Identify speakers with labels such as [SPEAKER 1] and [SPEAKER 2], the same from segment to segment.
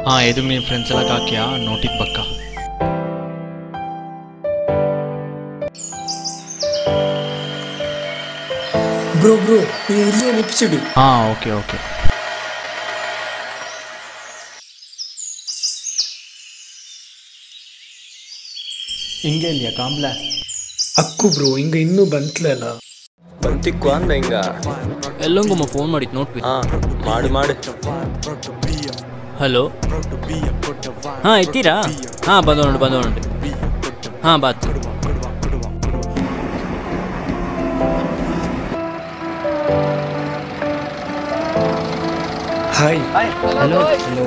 [SPEAKER 1] ఎదుగు నీ ఫ్రెండ్స్ ఎలా కాకియా నోటికి పక్క
[SPEAKER 2] బ్రో నీ ఇల్లు ఎపిసోడ్
[SPEAKER 1] ఓకే ఓకే ಹಿಂಗೆ ಇಲ್ಲಿಯಾ ಕಾಂಬ್ಲ
[SPEAKER 2] ಅಕ್ಕು ಬ್ರೋ ಹಿಂಗ ಇನ್ನೂ ಬಂತ್ಲಲ್ಲ
[SPEAKER 3] ಬಂತಿಕ್ಕು ಅಂದ ಹಿಂಗ
[SPEAKER 4] ಎಲ್ಲಂಗೊಮ್ಮ ಫೋನ್ ಮಾಡಿತ್ತು ನೋಡ್ಬಿ
[SPEAKER 3] ಮಾಡಿ
[SPEAKER 4] ಹಲೋ ಹಾಂ ಎತ್ತೀರಾ ಹಾಂ ಬಂದೋಣ ಹಾಂ ಬಾತ್
[SPEAKER 2] hi
[SPEAKER 1] hello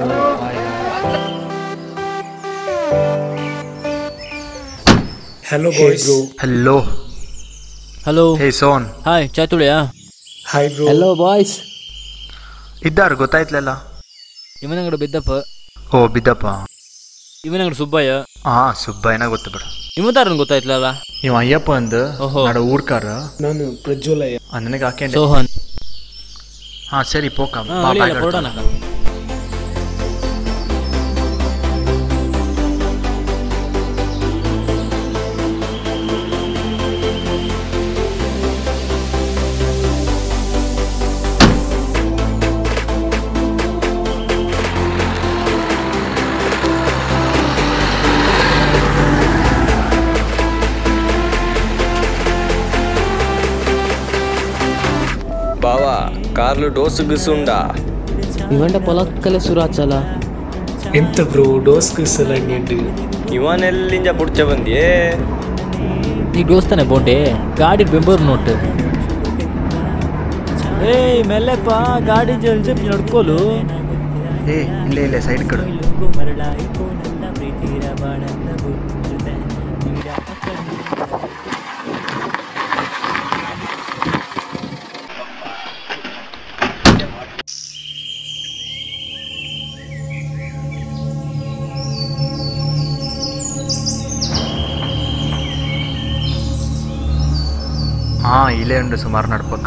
[SPEAKER 2] hello boys bro
[SPEAKER 4] hello
[SPEAKER 1] hey ಸೋನ್
[SPEAKER 4] ಹಾಯ್ ಚಾತುಳಿಯಾ
[SPEAKER 2] ಹಾಯ್ ಬ್ರೋ
[SPEAKER 5] ಹಲೋ ಬಾಯ್ಸ್
[SPEAKER 1] ಇದ್ದಾರು ಗೊತ್ತಾಯ್ತಲ್ಲ
[SPEAKER 4] ಇವನಂಗಡ ಬಿದ್ದಪ್ಪ
[SPEAKER 1] ಬಿದ್ದಪ್ಪ
[SPEAKER 4] ಇವನಂಗಡ ಸುಬ್ಬಯ್ಯ
[SPEAKER 1] ಸುಬ್ಬಯ್ಯನ ಗೊತ್ತು ಬಿಡು
[SPEAKER 4] ನಿಮ್ಮದಾರನ್ ಗೊತ್ತಾಯ್ತಲ್ಲ
[SPEAKER 1] ಇವ ಅಯ್ಯಪ್ಪ ಅಂದ ನಾಡ ಊರ್ಕಾರ
[SPEAKER 2] ನಾನು ಪ್ರಜ್ವಲಯ್ಯ
[SPEAKER 1] ನನಗೆ ಹಾಕೊಂಡೆ
[SPEAKER 4] ಸೋಹನ್
[SPEAKER 1] ಸರಿ ಪೋಕ
[SPEAKER 4] ಕೊಡೋಣ
[SPEAKER 3] బావా కార్లు డోసు గిసుండా
[SPEAKER 5] ఇవంట పొలక్కలే సురాచల
[SPEAKER 2] ಎಂತ ಬ್ರೋ ಡೋಸ್ ಕಿಸಲಂಡಿ
[SPEAKER 3] ಇವನೆಲ್ಲಿಂದ ಪುಡ್ಚ ಬಂದಿಯೇ
[SPEAKER 4] ನೀ ದೋಸ್ತಾನೆ ಬೋಂಡೆ ಗಾಡಿ ಬೆಂಬೂರು ನೋಟ್ ಏಯ್ ಮೆಲ್ಲೆಪ್ಪ ಗಾಡಿ ಜಲ್ದಿ ನಡ್ಕೋಲು
[SPEAKER 1] ಇಲ್ಲ ಸೈಡ್ ಕಡೆ ಇಲ್ಲೇ ಉಂಡು ಸುಮಾರು ನಡ್ಬೇಕು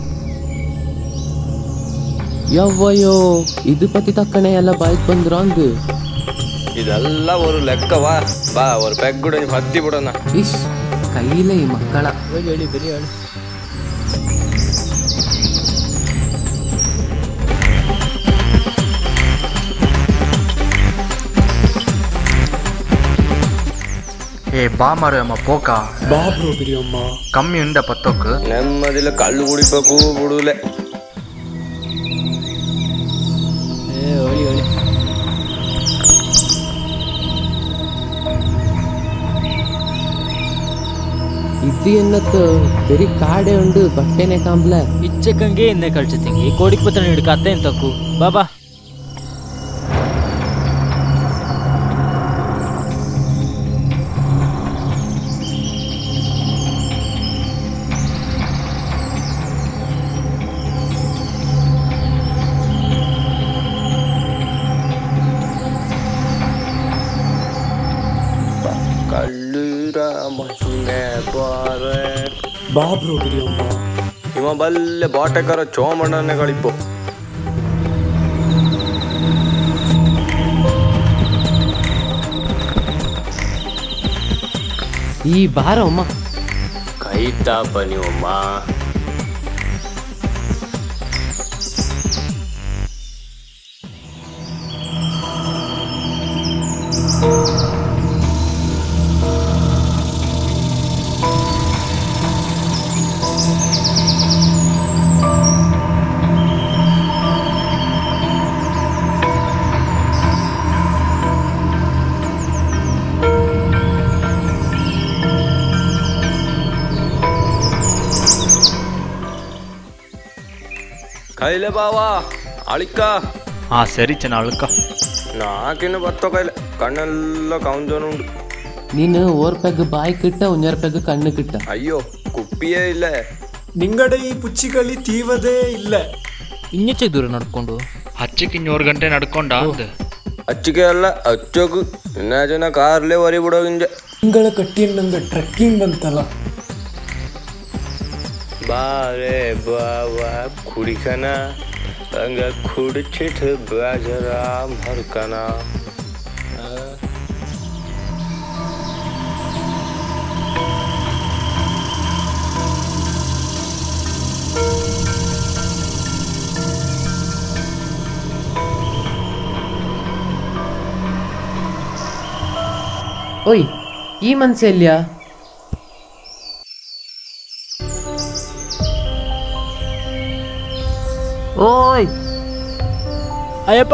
[SPEAKER 5] ಯವ್ವಯ್ಯೋ ಇದು ಪತಿ ತಕ್ಕನೆ ಎಲ್ಲ ಬೈಕ್ ಬಂದ್ರು ಅಂದು
[SPEAKER 3] ಇದೆಲ್ಲ ಒಂದು ಲೆಕ್ಕವಾ ಬಾ ಒಂದು ಪೆಗ್ ಕೂಡ ಹತ್ತಿ ಬಿಡೋಣ
[SPEAKER 5] ಇಶ್ ಕೈಲೇ ಈ ಮಕ್ಕಳ
[SPEAKER 4] ಹೇಳಿ ಬರೀ ಹೇಳಿ
[SPEAKER 1] ಬಾ ಮಾರಮ್ಮ ಪೋಕ
[SPEAKER 2] ಬಾ ಬ್ರೋ ಬಿರಿಯಮ್ಮ
[SPEAKER 1] ಕಮ್ಮಿ ಉಂಡ ಪತ್ತೋಕ್
[SPEAKER 3] ನೆಮ್ಮದಿಲ್ಲ ಕಳ್ಳು ಕುಡಿಬೇಕು ಬಿಡುಲೆ
[SPEAKER 4] ಹೇಳಿ
[SPEAKER 5] ಇದು ಎನ್ನತ್ತು ಬರೀ ಕಾಡೆ ಉಂಡು ಬಟ್ಟೆನೆ ಕಾಂಬ್ಲ
[SPEAKER 4] ಇಚ್ಚಕ್ಕಂಗೆ ಎನ್ನೆ ಕಳ್ಚತಿಂಗಿ ಕೋಡಿಗೆ ಪತ್ರ ಹಿಡ್ಕ ಅತ್ತೆ ಅಂತಕ್ಕು ಬಾಬಾ
[SPEAKER 2] ಬಾ ಬ್ರೋ ಬಿರಿಯಮ್ಮ
[SPEAKER 3] ಇವ ಬಲ್ಲೆ ಬಾಟೆಕರ ಚೋಮಣ್ಣನೆ ಗಳಿಪ್ಪು
[SPEAKER 5] ಈ ಬಾರ ಅಮ್ಮ
[SPEAKER 3] ಕೈ ತಾಪ ನೀವಮ್ಮ ಕೈಲೆ ಬಾವಾ ಅಳಿಕ
[SPEAKER 1] ಸರಿ ಚೆನ್ನ ಅಳ್ಕ
[SPEAKER 3] ನಾಕಿನ್ನು ಬತ್ತೋ ಕೈಲೆ ಕಣ್ಣೆಲ್ಲ ಕೌಂಜೋನುಂಡು
[SPEAKER 5] ನೀನು ಓರ್ ಪೆಗ್ ಬಾಯಿ ಕಿಟ್ಟ ಒಂಜರ್ ಪೆಗ್ ಕಣ್ಣು ಕಿಟ್ಟ
[SPEAKER 3] ಅಯ್ಯೋ ಕುಪ್ಪಿಯೇ ಇಲ್ಲ
[SPEAKER 2] ನಿಂಗಡೆ ಈ ಪುಚ್ಚಿಕಳಿ ತೀವದೇ ಇಲ್ಲ
[SPEAKER 4] ಇನ್ನೆಚ್ಚಕ್ಕೆ ದೂರ ನಡ್ಕೊಂಡು
[SPEAKER 1] ಹಚ್ಚಕ್ಕೆ 2 ಗಂಟೆ ನಡ್ಕೊಂಡ ಅಂದ
[SPEAKER 3] ಅಚ್ಚಿಗೆ ಅಲ್ಲ ಅಚ್ಚೋಕು ಇನ್ನ ಜನ ಕಾರ್ಲೇ ವರಿ ಬಿಡೋಗಿಂಜೆ
[SPEAKER 2] ನಿಂಗಳ ಕಟ್ಟಿನ ನಂಗೆ ಟ್ರೆಕ್ಕಿಂಗ್ ಬಂತಲ್ಲ
[SPEAKER 3] ಬಾರೆ ಬಾವಾ ಕುಡಿಕನ ಹಂಗ ಕುಡಿಚಿಟ್ಟು ಬೇಜಾರ ಮರ್ಕನ
[SPEAKER 5] ಓಯ್ ಈ ಮನ್ಸೆ ಎಲ್ಲಿಯಾ?
[SPEAKER 4] ಓಯ್ ಅಯ್ಯಪ್ಪ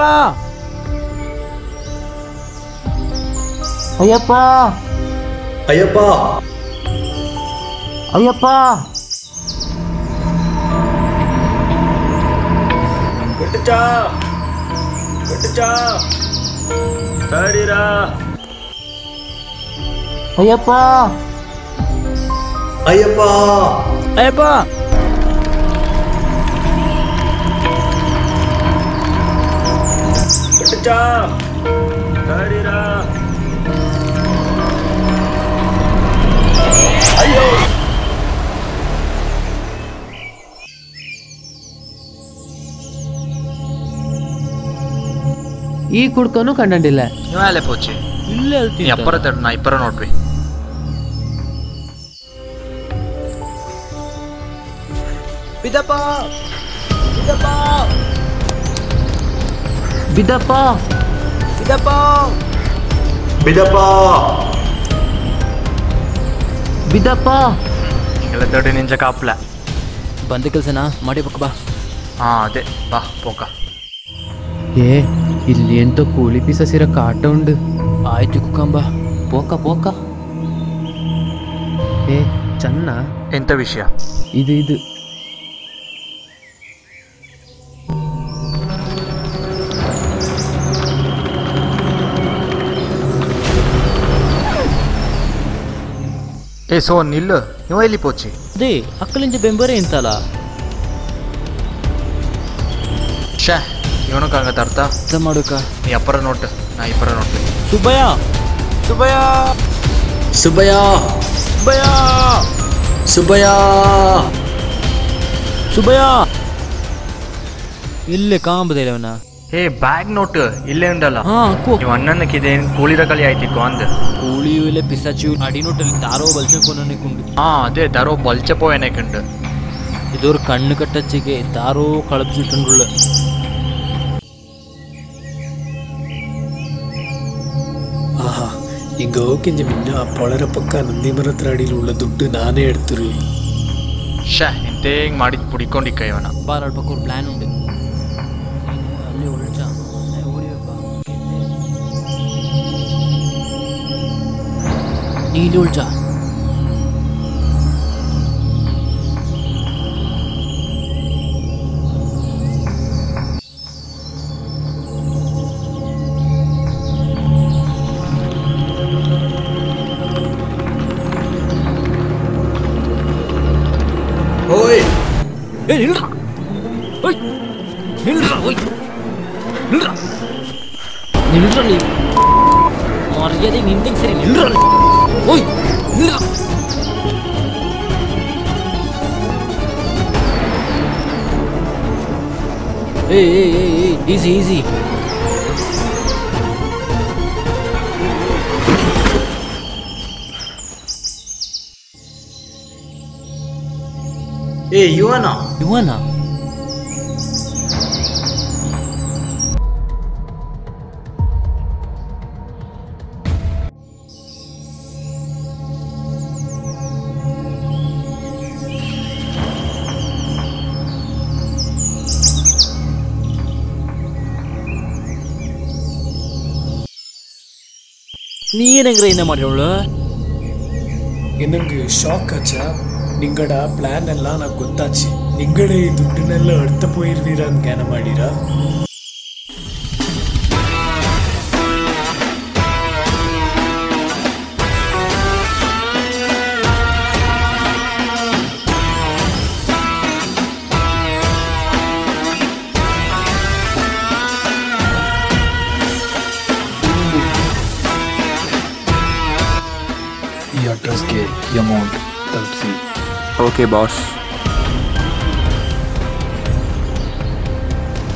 [SPEAKER 4] ಅಯ್ಯಪ್ಪ
[SPEAKER 2] ಅಯ್ಯಪ್ಪ
[SPEAKER 4] ಅಯ್ಯಪ್ಪ
[SPEAKER 3] ಬಿಟ್ಟಚಾ ಬಿಟ್ಟಚಾ ತಡೀರಾ
[SPEAKER 4] ಅಯ್ಯಪ್ಪ
[SPEAKER 2] ಅಯ್ಯಪ್ಪ
[SPEAKER 4] ಅಯ್ಯಪ್ಪ
[SPEAKER 3] ಬಿಟ್ಟಚಾ ತಡೀರಾ
[SPEAKER 5] ಈ ಕುಡ್ಕನು ಕಂಡಿಲ್ಲ.
[SPEAKER 1] ನೀವೇ ಪೋಚಿ
[SPEAKER 4] ಇಲ್ಲೇ
[SPEAKER 1] ನೀ
[SPEAKER 4] ಹೇಳ್ತೀನಿ
[SPEAKER 1] ಅಪ್ಪರ ತಡ್ ನಾ ಇಪ್ಪರ ನೋಡ್ರಿ.
[SPEAKER 4] ಬಿದಪ್ಪ ಬಿದಪ್ಪ
[SPEAKER 5] ಬಿದ್ದಪ್ಪ
[SPEAKER 4] ಬಿದಪ್ಪ
[SPEAKER 2] ಬಿದಪ್ಪ
[SPEAKER 5] ಬಿದ್ದಪ್ಪ
[SPEAKER 1] ಹಿಂಗೆಲ್ಲ ತಡಿ ನಿಂಜ ಕಾಪ್ಲ.
[SPEAKER 4] ಬಂದ ಕೆಲಸನ ಮಾಡಿಬೇಕು ಬಾ.
[SPEAKER 1] ಹಾ ಅದೇ ಬಾ ಪೋಕ.
[SPEAKER 5] ಏ ಇಲ್ಲಿ ಎಂತೋ ಕೋಳಿ ಪೀಸ ಸಿರ ಕಾಟ ಉಂಡು.
[SPEAKER 4] ಆಯ್ತು ಕುಕ್ಕಂಬ
[SPEAKER 5] ಪೋಕ ಪೋಕ. ಏ ಚನ್ನ
[SPEAKER 1] ಎಂತ ವಿಷಯ?
[SPEAKER 5] ಇದು
[SPEAKER 1] ಏ ಸೋನ್ ನಿಲ್ಲು, ನೀವು ಎಲ್ಲಿ ಪೋಚಿ?
[SPEAKER 4] ಅದೇ ಅಕ್ಕಲಿಂಚ ಬೆಂಬರೇ ಇಂತಲ್ಲ.
[SPEAKER 1] ಶೇ ಇವನಕ್ಕಾಗತ್ತ ಅರ್ಥ
[SPEAKER 4] ಅರ್ಥ ಮಾಡುಕ.
[SPEAKER 1] ನೀ ಅಪ್ಪರ ನೋಟ್ ನಾ ಇಪ್ಪರ ನೋಡ್ರಿ.
[SPEAKER 4] ಸುಬ್ಬಯ್ಯ ಸುಬ್ಬಯ್ಯ
[SPEAKER 2] ಸುಬ್ಬಯ್ಯ
[SPEAKER 4] ಸುಬ್ಬಯ್ಯ
[SPEAKER 2] ಸುಬ್ಬಯ್ಯ
[SPEAKER 4] ಸುಬ್ಬಯ್ಯ ಇಲ್ಲೇ ಕಾಂಬದಿಲ್ಲ ಅವನ.
[SPEAKER 1] ಏ ಬ್ಯಾಗ್ ನೋಟ್ ಇಲ್ಲೇ ಉಂಡಲ್ಲ.
[SPEAKER 4] ಹಾ ಅಕ್ಕು
[SPEAKER 1] ನೀವು ಅಣ್ಣನಕ್ಕಿದೆ ಕೂಳಿದ ಕಲಿ ಆಯ್ತಿಕ್ಕು ಅಂದ್.
[SPEAKER 4] ಕೋಳಿಯು ಇಲ್ಲ ಪಿಸಾಚಿಯು ಅಡಿನೋಟಲ್ಲಿ ತಾರೋ ಬಲ್ಚಕೊಂಡನೆಕೊಂಡು.
[SPEAKER 1] ಹಾ ಅದೇ ದಾರೋ ಬಲ್ಚಪೋ ಏನಕ್ಕಂಡು.
[SPEAKER 4] ഇതൊരു കണ്ണ് കട്ടച്ചയ്ക്ക് താരോ കളപ്പിച്ചിട്ടുണ്ടുള്ള.
[SPEAKER 2] ആഹാ ഇങ്ങ ഓക്കിഞ്ച പിന്നെ ആ വളരെ പക്ക നന്ദിമരത്ര അടിയിലുള്ള ದುಡ್ಡು ನಾನೇ എടുത്തിರು.
[SPEAKER 1] ಶೇ ಇಂತೇ ಹಿಂಗೆ ಮಾಡಿ ಪುಡಿಕೊಂಡಿಕ್ಕ ಇವನ.
[SPEAKER 4] ಬಾರ ಅಲ್ಪಕ್ಕ ಒಂದು ಪ್ಲಾನ್ ಉಂಟು. ಅಲ್ಲಿ ಉಳ್ಚ ಓಡಿಯಪ್ಪ ನೀಲಿ ಉಳ್ಚ.
[SPEAKER 2] ಓಯ್
[SPEAKER 4] ಏ ನಿಲ್ರ ಓಯ್ ನಿಲ್ರ ಓಯ್ ನಿಲ್ರ ನಿಲ್ರ ನೀ ಮರ್ಯಾದೆ ನಿಂತಿಗೆ ಸರಿ ನಿಲ್ರ ಓಯ್ ನಿಲ್ರ. ಏ ಏ ಏ ಈಸಿ ಈಸಿ.
[SPEAKER 2] ಏ ಇವನ
[SPEAKER 4] ಇವನ നീ എങ്ങനെ ഇന്ന ಮಾಡಿರೋಳು?
[SPEAKER 2] எனக்கு ஷாக் ஆச்சா. ನಿಂಗಡ ಪ್ಲಾನ್ ಎಲ್ಲ నాకు ಗೊತ್ತಾಚಿ. ನಿಂಗಡ ಈ ದುಡ್ಡನ್ನೆಲ್ಲ ಅರ್ಥ ಪೋಯಿರ್ವೀರ ಅಂತ ಜ್ಞಾನ ಮಾಡಿರಾ?
[SPEAKER 6] ಈ ಅಡ್ರೆಸ್ಗೆ ಅಮೌಂಟ್ ತಲುಪಿಸಿ.
[SPEAKER 3] Okay boss.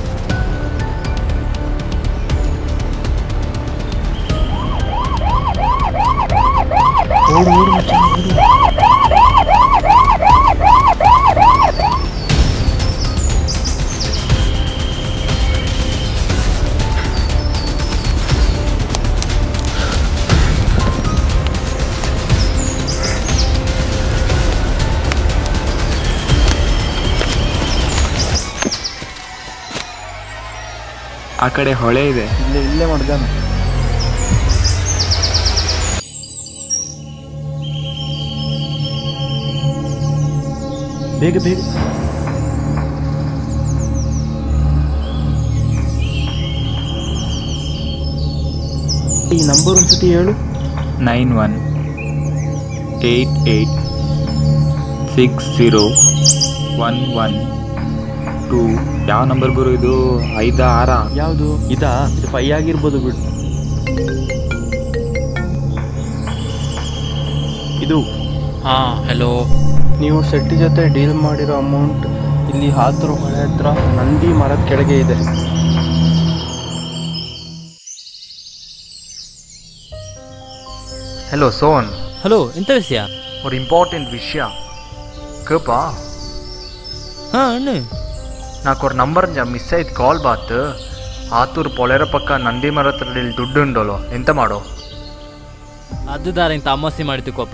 [SPEAKER 7] ಆ ಕಡೆ ಹೊಳೆ ಇದೆ.
[SPEAKER 6] ಇಲ್ಲೇ ಮಾಡ್ದಾನ. ಬೇಗ ಬೇಗ. ಈ ನಂಬರ್ ಒಂದ್ಸತಿ ಹೇಳು.
[SPEAKER 7] 91886011 ಯಾವ ನಂಬರ್ ಗುರು ಇದು? 5 6
[SPEAKER 6] ಯಾವುದು ಇದಾ? ಇದು 5 ಆಗಿರ್ಬೋದು ಬಿಡು. ಇದು
[SPEAKER 4] ಹಾಂ ಹೆಲೋ.
[SPEAKER 6] ನೀವು ಶೆಟ್ಟಿ ಜೊತೆ ಡೀಲ್ ಮಾಡಿರೋ ಅಮೌಂಟ್ ಇಲ್ಲಿ ಹಾತೂರು ಹೊಳೆ ಹತ್ರ ನಂದಿ ಮರದ ಕೆಳಗೆ ಇದೆ.
[SPEAKER 1] ಹಲೋ ಸೋನ್,
[SPEAKER 4] ಹಲೋ, ಎಂತ ವಿಷಯ?
[SPEAKER 1] ஒரு இம்பார்ட்டன்ட் விஷயம் கேப்பா.
[SPEAKER 4] ಅಣ್ಣು
[SPEAKER 1] నాకు ఒక నంబర్ మిస్ అయ్యి కాల్ బాత్ ఆతూరు పొలేర పక్క నంది ಮರದಲ್ಲಿ ದುಡ್ಡು ಉಂಡೋಲೋ ಎಂತ ಮಾಡೋ?
[SPEAKER 4] ಅದು ದಾರ ಇಂತ ಅಮಾಸಿ ಮಾಡ್ತಿಕೋಪ್ಪ.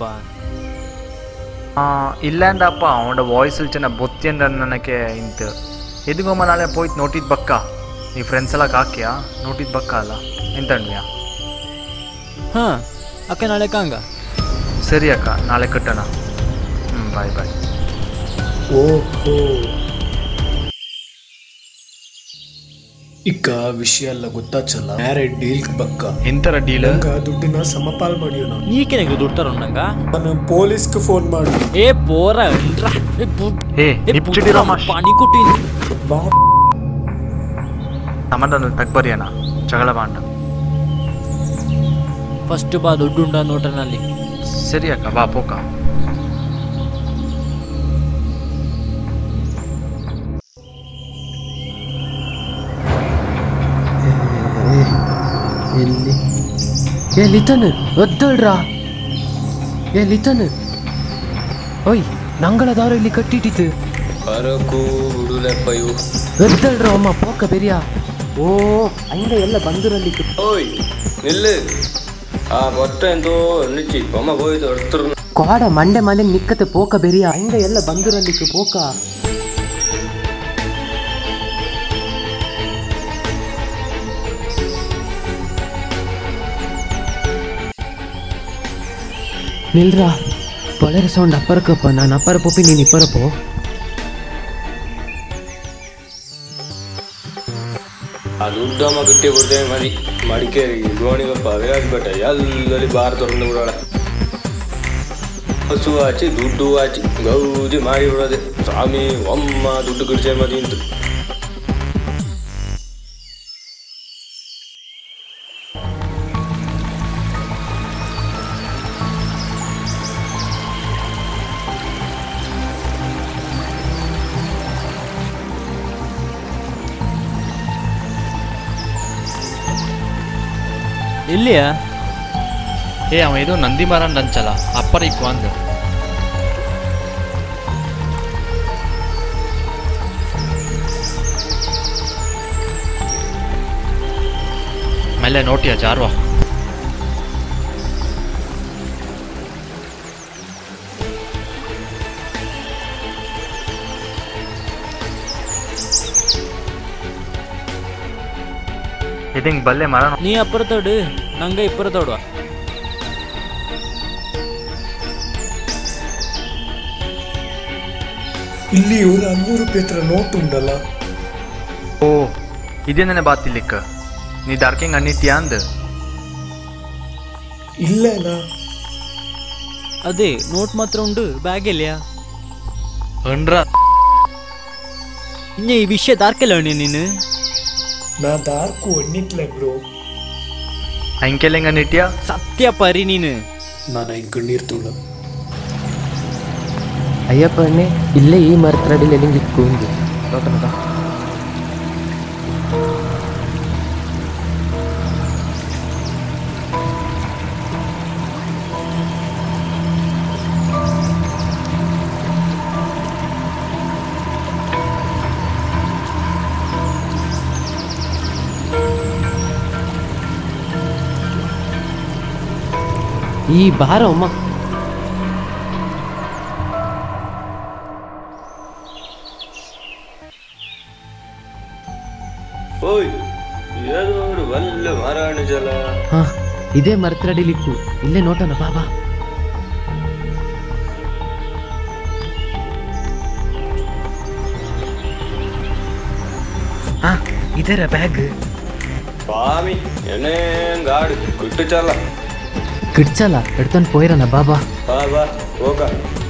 [SPEAKER 1] ಇಲ್ಲಾಂದಪ್ಪ ಅವನ ವಾಯ್ಸಲ್ಲಿ ಚೆನ್ನ ಬೊತ್ತಿಯಂದ ನನಗೆ ಇಂತ ಎದುಗೊಮ್ಮ ನಾಳೆ ಪೋಯ್ತು ನೋಟಿದ್ ಬಕ್ಕ ನೀ ಫ್ರೆಂಡ್ಸ್ ಎಲ್ಲ ಹಾಕ್ಯಾ ನೋಟಿದ್ ಬಕ್ಕ ಅಲ್ಲ ಎಂತ ಅಣ್ಣ್ಯಾ?
[SPEAKER 4] ಹಾಂ ಅಕ್ಕ ನಾಳೆ ಕಾಂಗ.
[SPEAKER 1] ಸರಿ ಅಕ್ಕ, ನಾಳೆ ಕಟ್ಟೋಣ. ಬಾಯ್ ಬಾಯ್.
[SPEAKER 2] ಓಹೋ, ಇಕ್ಕ ವಿಷಯ ಎಲ್ಲ ಗೊತ್ತಾಚಲ್ಲ. ಮ್ಯಾರೇಡ್ ಡೀಲ್ ಬಕ್ಕ
[SPEAKER 1] ಎಂತರ ಡೀಲ್?
[SPEAKER 2] ನಂಗ ದುಡ್ಡಿನ ಸಮಪಾಲ್ ಮಾಡಿಯೋ ನಾನು.
[SPEAKER 4] ನೀಕೆನೆಗೆ ದುಡ್ಡು ತರೋ ನಂಗ?
[SPEAKER 2] ನಾನು ಪೊಲೀಸ್ಗೆ ಫೋನ್ ಮಾಡಿ
[SPEAKER 4] ಏ ಪೋರ
[SPEAKER 1] ನಿಪ್ಚಿಡಿ ರಮಾಶ್
[SPEAKER 4] ಪಾನಿ ಕೊಟ್ಟಿ
[SPEAKER 2] ಬಾ.
[SPEAKER 1] ಸಮಾಧಾನ ತಗ್ಬರಿಯನ ಜಗಳ ಬಾಂಡ.
[SPEAKER 4] ಫಸ್ಟ್ ಬಾ ದುಡ್ಡುಂಡ ನೋಟನಲ್ಲಿ.
[SPEAKER 1] ಸರಿ ಅಕ್ಕ, ಬಾ ಪೋಕ.
[SPEAKER 5] ಲಿತನ್ ಒದ್ದಳ್ರಾ. ಲಿತನ್ ಓಯ್, ನಂಗಳ ದಾರ ಇಲ್ಲಿ ಕಟ್ಟಿಟ್ಟಿತ್ತು. ಒದ್ದಳ್ರ ಅಮ್ಮ ಪೋಕ ಬೆರಿಯಾ. ಓ ಹಂಗ ಎಲ್ಲ ಬಂದರಲ್ಲಿ
[SPEAKER 3] ಓಯ್ ನಿಲ್ಲು. ಆ ಮೊತ್ತ ಎಂತೋ ನಿಚ್ಚಿ ಅಮ್ಮ ಹೋಯ್ತು ಹೊಡ್ತರು.
[SPEAKER 5] ಕಾಡ ಮಂಡೆ ಮನೆ ನಿಕ್ಕತೆ ಪೋಕ ಬೆರಿಯಾ. ಹಂಗ ಎಲ್ಲ ಬಂದರಲ್ಲಿಕ್ಕೆ ಪೋಕ. ನಿಲ್ರಾ, ಪೊಳೆರ ಸೌಂಡ್ ಅಪ್ಪರಕಪ್ಪ. ನಾನು ಅಪ್ಪರ ಪೋಪಿ, ನೀನು ಇಪ್ಪರ ಪೋ.
[SPEAKER 3] ಅದು ಉದ್ದಮ್ಮ ಗಿಟ್ಟಿ ಕೊಡ್ತೇವೆ ಮದಿ ಮಡಿಕೇರಿ ಗೋಣಿಗಪ್ಪ ವಿರಾಜಪೇಟ ಎಲ್ಲಲ್ಲಿ ಬಾರ್ ತೊಗೊಂಡು ಬಿಡೋಣ. ಹಸು ಹಾಚಿ ದುಡ್ಡು ಹಾಚಿ ಗೌಜಿ ಮಾಡಿ ಬಿಡೋದೆ. ಸ್ವಾಮಿ ಒಮ್ಮ ದುಡ್ಡು ಗಿಡ್ಸೆ ಮದಿ ಇಂತು.
[SPEAKER 4] ಇಲ್ಲಿಯಾ?
[SPEAKER 1] ಅವ ಇದು ನಂದಿ ಮರ ಅಂಚಲ್ಲ ಅಪ್ಪರ ಇಕ್ಕು ಅಂದ. ಮೇಲೆ ನೋಟಿಯ ಜಾರ್ವಾ. ಇದಿಂಗ್ ಬಲ್ಲೆ ಮರ.
[SPEAKER 4] ನೀ ಅಪ್ಪರ ತೋಡು, ನಂಗೆ ಇಪ್ಪರ ತೋಡುವ.
[SPEAKER 2] ಇಲ್ಲಿ ಒಂದು 500 ರೂಪಾಯಿ ಹತ್ರ ನೋಟ್ ಉಂಡಲ್ಲ.
[SPEAKER 1] ಓ ಇದೇನೇ ಬಾತಿಲಿಕ್ಕ ನೀ ದಾರ್ಕಿಂಗ್ ಅನ್ನಿತ್ಯಾ ಅಂದ.
[SPEAKER 2] ಇಲ್ಲ ಅಲ್ಲ,
[SPEAKER 4] ಅದೇ ನೋಟ್ ಮಾತ್ರ ಉಂಡು, ಬ್ಯಾಗ್ ಎಲ್ಲಿಯಾ?
[SPEAKER 1] ಅಂಡ್ರ
[SPEAKER 4] ಇನ್ನ ಈ ವಿಷಯ ದಾರ್ಕೆಲ್ಲ ನೀನು?
[SPEAKER 2] ನಾ ದಾರ್ಕು ಒಣ್ಣಿಟ್ಲೆ ಬ್ರೋ.
[SPEAKER 1] ಅಂಕೆಲೆಂಗ ನಿಟ್ಯಾ?
[SPEAKER 4] ಸತ್ಯ ಪರಿ ನೀನು.
[SPEAKER 2] ನಾನು ಹಿಂಗೆ ಕಣ್ಣೀರ್ ತುಳ್ಳ.
[SPEAKER 5] ಅಯ್ಯಪ್ಪಣ್ಣೆ ಇಲ್ಲೇ ಈ ಮರತ್ರಡಿಲಿ ಎಲ್ಲಿಂಗ್ ಇಟ್ಕೊಂಡು ನೋಟನದ. ಈ ಬಾರೋ ಅಮ್ಮ.
[SPEAKER 3] ಓಯ್ ಯಾರು ಒಳ್ಳೆ ಮಾರಾಣ ಜಲ.
[SPEAKER 5] ಹಾ ಇದೇ ಮರತ್ರಡಿಲಿಕ್ಕು, ಇಲ್ಲೇ ನೋಟೋಣ ಬಾಬಾ. ಹಾ ಇದರ ಬ್ಯಾಗ್.
[SPEAKER 3] ಸ್ವಾಮಿ ಎನೇಂಗಾಡು ಕುಟ್ಟುಚಲ್ಲ
[SPEAKER 5] ಕಿಡ್ಚಲ್ಲ ಎಡ್ತೊಂದು ಪೋಯ್ರನ ಬಾಬಾ.
[SPEAKER 3] ಬಾ ಬಾ ಹೋಗ.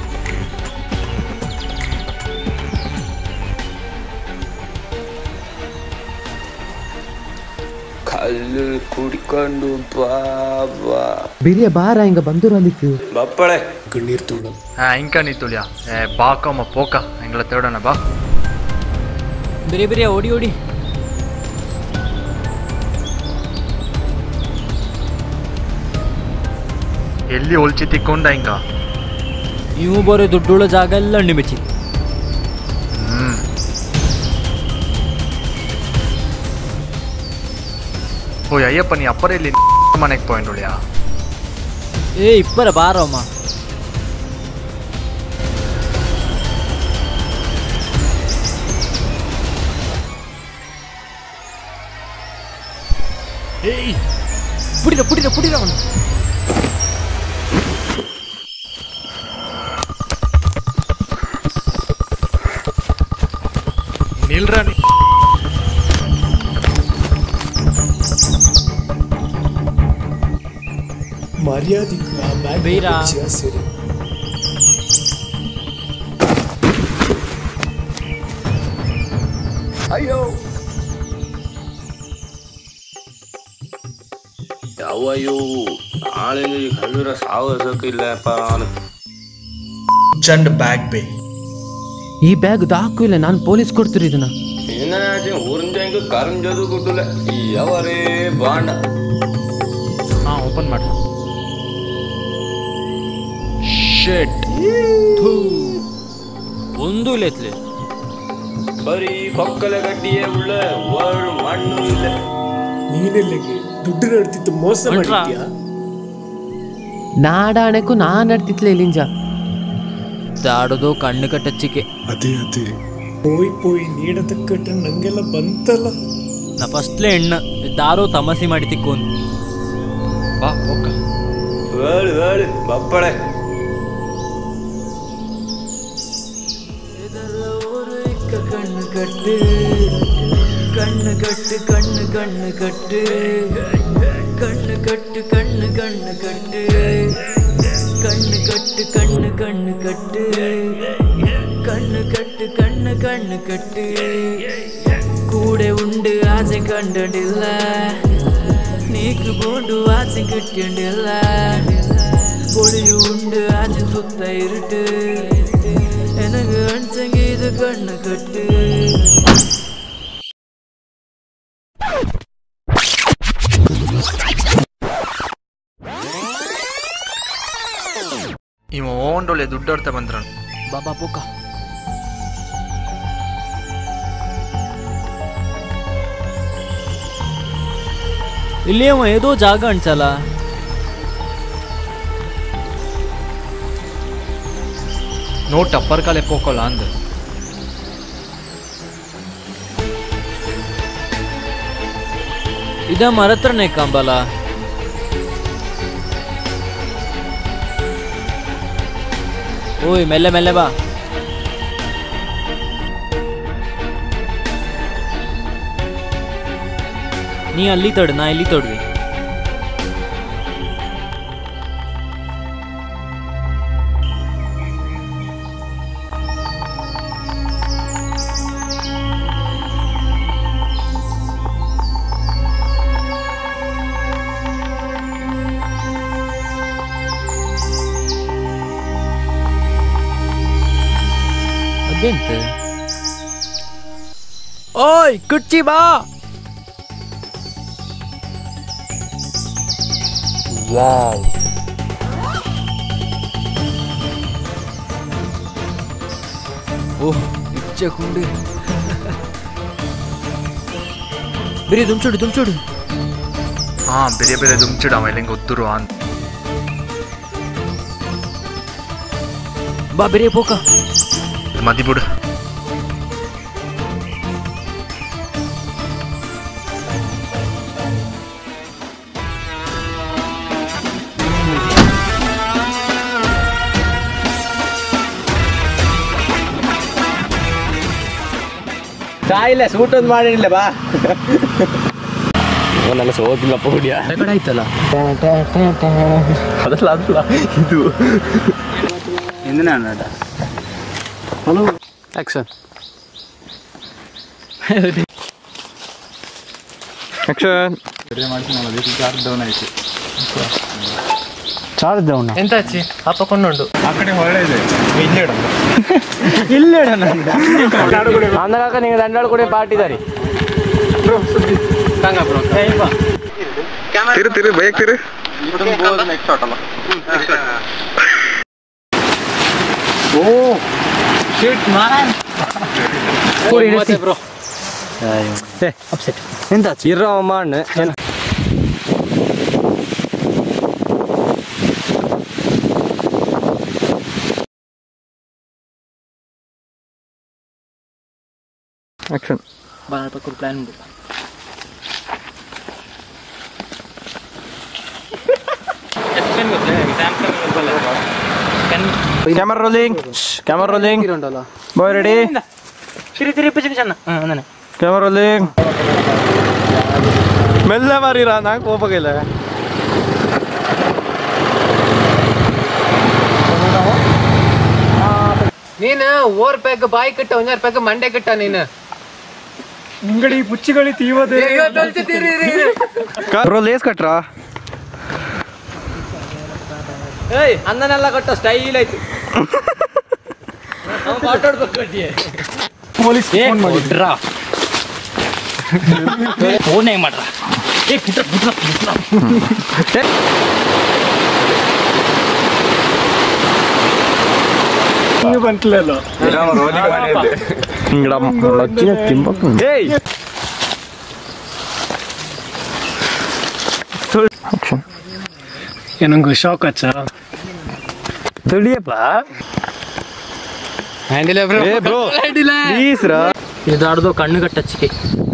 [SPEAKER 3] ಕಲ್ಲು ಕುಡ್ಕೊಂಡು ಬಾಬಾ
[SPEAKER 5] ಬಿರಿಯ ಬಾರ ಹಿಂಗ ಬಂದೂರಲಿಕ್ಕು
[SPEAKER 3] ಬಪ್ಪಳೆ
[SPEAKER 2] ಕಣ್ಣೀರ್ ತೋಡ
[SPEAKER 1] ಇಂಕ ನೀ ತುಳಿಯ ಬಾಕಮ್ಮ ಪೋಕ ಎಂಗಳ ತೇಡೋಣ ಬಾ.
[SPEAKER 4] ಬಿರಿ ಬಿರಿಯ ಓಡಿ ಓಡಿ.
[SPEAKER 1] ಎಲ್ಲಿ ಒಲ್ಚಿ ತಿಕ್ಕೊಂಡ ಇಂಕ
[SPEAKER 4] ಇವು ಬರೋ ದುಡ್ಡುಳ ಜಾಗ ಎಲ್ಲ ಅಂಡಿ ಮೆಚ್ಚಿ.
[SPEAKER 1] ಓ ಅಯ್ಯಪ್ಪ ನೀ ಅಪ್ಪರ ಇಲ್ಲಿ ಮನೆಗೆ ಪಾಯಿಂಟ್ ಉಳಿಯಾ.
[SPEAKER 4] ಏ ಇಪ್ಪರ ಬಾರಮ್ಮ. ಏಯ್ ಪುಡಿರ ಪುಡಿರ ಪುಡಿರ ಅವನು.
[SPEAKER 1] ನಿಲ್ರ
[SPEAKER 2] ಮರ್ಯಾದಿಕ್ ಆ ಬ್ಯಾಗ್
[SPEAKER 4] ಬೀರಾ.
[SPEAKER 2] ಸರಿ
[SPEAKER 3] ಅಯ್ಯೋ ಯಾವಯ್ಯೋ ನಾಳೆ ಕಲ್ಲೂರ ಸಾವಸಕ್ಕಿಲ್ಲಪ್ಪ ನಾನು.
[SPEAKER 2] ಚಂಡ್ ಬ್ಯಾಗ್ ಬೇ.
[SPEAKER 5] ಈ ಬ್ಯಾಗ್ ದಾಕು ಇಲ್ಲ, ನಾನು ಪೊಲೀಸ್ ಕೊಡ್ತೀರಿ ಇದನ್ನ.
[SPEAKER 3] ಏನಾಚೆ ಊರಿಂದ ಕರಂಜದು ಕೊಟ್ಟಿಲ್ಲ ಈ ಅವರೇ ಬಾಂಡ.
[SPEAKER 1] ಹಾಂ ಓಪನ್ ಮಾಡಿ.
[SPEAKER 4] ಶೆಟ್ ಒಂದು ಇಲ್ಲ ಎತ್ಲೆ.
[SPEAKER 3] ಬರೀ ಕೊಕ್ಕಲೆ ಗಡ್ಡಿಯೇ ಉಳ್ಳ ಒಂದು ಮಣ್ಣು ಇಲ್ಲ.
[SPEAKER 2] ನೀನೆಲ್ಲಿಗೆ ದುಡ್ಡು ನಡ್ತಿತ್ತು ಮೋಸ ಮಾಡಿದ್ಯಾ?
[SPEAKER 5] ನಾಡಾಣೆಗೂ ನಾನು ನಡ್ತಿತ್ಲೆ ಇಲ್ಲಿಂಜ.
[SPEAKER 4] ದಾಡೋದು ಕಣ್ಣು ಕಟ್ಟಚ್ಚಿಕೆ.
[SPEAKER 2] ಅದೇ ಪೋಯ್ ನೀಡತಕ್ಕಟ್ಟ ನಂಗೆಲ್ಲ ಬಂತಲ್ಲ.
[SPEAKER 4] ನಾ ಫಸ್ಟ್ಲೆ ಎಣ್ಣ ದಾರೋ ತಮಸಿ ಮಾಡಿ ತಿಕ್ಕೋನ್.
[SPEAKER 1] ಬಾ ಪೋಕ.
[SPEAKER 3] ಹೇಳು ಹೇಳು ಬಪ್ಪಳೆ.
[SPEAKER 8] ಕಣ್ಣು ಕಟ್ಟು ಕಣ್ಣು ಕಟ್ಟು ಕಣ್ಣು ಕಣ್ಣು ಕಟ್ಟು ಕಣ್ಣು ಕಟ್ಟು ಕಣ್ಣು ಕಣ್ಣು ಕಟ್ಟು ಕಣ್ಣು ಕಟ್ಟು ಕಣ್ಣು ಕಣ್ಣು ಕಟ್ಟು ಕಣ್ಣು ಕಟ್ಟು ಕಣ್ಣು ಕಣ್ಣು ಕಟ್ಟು കൂടെ ഉണ്ട് ആശം കണ്ടിട്ടില്ല നീക്ക് പോണ്ടു ആശം കിട്ടിയിട്ടില്ല പൊടിയുണ്ട് ആശം സുത്ത ഇരുട്ട് എനക്ക് അണിച്ചെങ്കിൽ ഇത് കണ്ണ് കെട്ട്.
[SPEAKER 1] ಇವ ಓಂಡೊಳ್ಳೆ ದುಡ್ಡು ಹೊಡ್ತಾ ಬಂದ್ರ
[SPEAKER 4] ಬಾಬಾ ಪೋಕ. ಇಲ್ಲಿ ಅವ ಏದೋ ಜಾಗ ಅನ್ಸಲ್ಲ.
[SPEAKER 1] ನೋಟ್ ಅಪ್ಪರ್ ಕಾಲೆ ಪೋಕೋಲ್ಲ ಅಂದ.
[SPEAKER 4] ಇದ ಮರತ್ರನೇ ಕಂಬಲ. ಓಯ್ ಮೆಲ್ಲೆ ಮೆಲ್ಲೆ ಬಾ. ನೀ ಅಲ್ಲಿ ತೋಡು, ನಾ ಇಲ್ಲಿ ತೋಡ್ವಿ. ಅದೇಂತ? ಓಯ್ ಕುರ್ಚಿ ಬಾ.
[SPEAKER 1] ವಾವ್
[SPEAKER 4] ಓಹ್ ಇಚ್ಚಕುಂಡು ಬೇರೆ ದುಮ್ಚೋಡು ದುಮ್ಚೋಡು.
[SPEAKER 1] ಹಾಂ ಬೇರೆ ಬೇರೆ ದುಮ್ಚಿಡ ಆಮೇಲೆ ಗೊತ್ತರು ಅಂತ.
[SPEAKER 4] ಬಾ ಬೇರೆ ಪೋಕ
[SPEAKER 1] ಮದಿ ಬಿಡು.
[SPEAKER 6] ಇಲ್ಲ ಸೂಟ್ ಒಂದು ಮಾಡಿರಲಿಲ್ಲ ಬಾ ನನ್ನ ಸೋತಿಲ್ಲ ಪೌಡ್ಯ
[SPEAKER 4] ಕಡೆ ಆಯ್ತಲ್ಲ
[SPEAKER 6] ಅದಲ್ಲ ಇದು ಎಂದಿನ hello action action charge down
[SPEAKER 4] ಎಂತ ಹಚ್ಚಿ ಅಪ್ಪ ಕೊಂಡುಂಡು
[SPEAKER 7] ಆ ಕಡೆ ಹೊಳೆ ಇದೆ
[SPEAKER 6] ಇಲ್ಲ ಅಂದಾಗ ನೀವು ದಂಡಾಳು ಕೂಡ ಪಾಟಿದಾರಿ
[SPEAKER 7] ತಿರು ಬೈಕ್ ತಿರು
[SPEAKER 6] oh shit man bro upset ಎಂತ ಇರೋ ಮಾಡ್ ಏನು ಆಕ್ಷನ್
[SPEAKER 4] ಬಾಳ ಪಕ್ಕ ಪ್ಲಾನ್ ಉಂಟು
[SPEAKER 6] ಕ್ಯಾಮರಾ ರೋಲಿಂಗ್ ಬಾಯ್ ರೆಡಿ
[SPEAKER 4] ತಿರಿ ಚೆನ್ನ
[SPEAKER 6] ಕ್ಯಾಮರಾ ರೋಲಿಂಗ್ ಮೆಲ್ಲ ಮಾರಿರ ನಾಲ್ಕು ಹೋಗಲ್ಲ
[SPEAKER 5] ನೀನು ಓರ್ ಪ್ಯಾಕ್ ಬಾಯಿ ಕಟ್ಟ ಒಂಜಾರ್ ಪ್ಯಾಕ್ ಮಂಡೆ ಕಟ್ಟ ನೀನು
[SPEAKER 2] ನಿಂಗಡಿ ಪುಚ್ಚಿಗಳಿ ತೀವದೆ
[SPEAKER 6] ಬ್ರೋ ಲೇಸ್ ಕಟ್ರಾ
[SPEAKER 5] ಏಯ್ ಅನ್ನನೆಲ್ಲ ಕಟ್ಟ ಸ್ಟೈಲ್ ಆಯ್ತು ಮಾತಾಡ್ಬೇಕು
[SPEAKER 2] ಪೊಲೀಸ್ ಫೋನ್ ಮಾಡಿ
[SPEAKER 4] ಫೋನ್ ಹೆಂಗ್ ಮಾಡ್ರ
[SPEAKER 2] ಬಂಟ್ಲಲ್ಲ ಏನಂಗ ಶಾಕ್ ಹಚ್ಚ
[SPEAKER 6] ತಿಳಿಯಪ್ಪ
[SPEAKER 5] ಹ್ಯಾಂಡಿಲ್ಲ ಬ್ರೋ
[SPEAKER 6] ಪ್ಲೀಸ್ ರಾ
[SPEAKER 4] ಇದು ಆಡ್ದು ಕಣ್ಣು ಕಟ್ಟಚ್ಚಿಕೆ